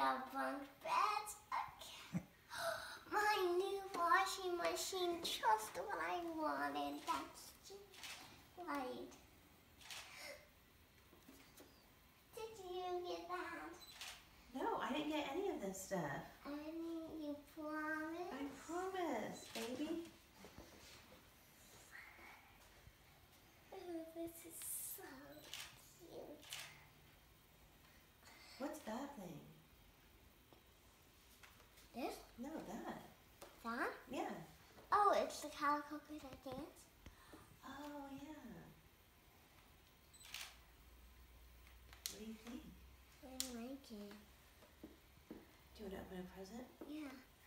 got bunk beds. Okay. My new washing machine, just what I wanted. That's just right. Did you get that? No, I didn't get any of this stuff. You promise? I promise, baby. Oh, this is so cute. What's that thing? This? No, that. That? Yeah. Oh, it's the calico that dance? Oh, yeah. What do you think? I like it. Do you want to open a present? Yeah.